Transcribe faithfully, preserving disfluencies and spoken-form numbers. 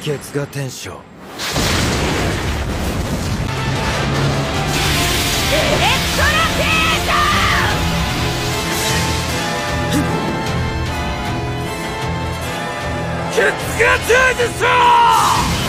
血が天章。 エレクトラテーション。 血が天章。